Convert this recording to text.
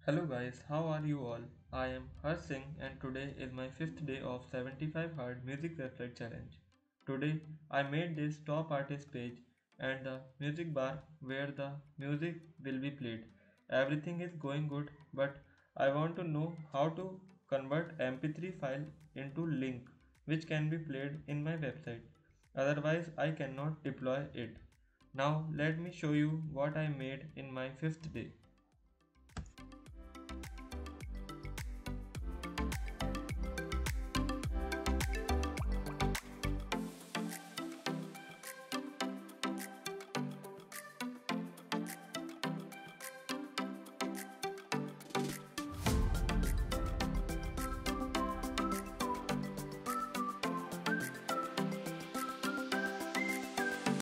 Hello guys, how are you all? I am Harsh Singh and today is my 5th day of 75 Hard Music Website Challenge. Today I made this top artist page and the music bar where the music will be played. Everything is going good, but I want to know how to convert MP3 file into link which can be played in my website. Otherwise I cannot deploy it. Now let me show you what I made in my 5th day.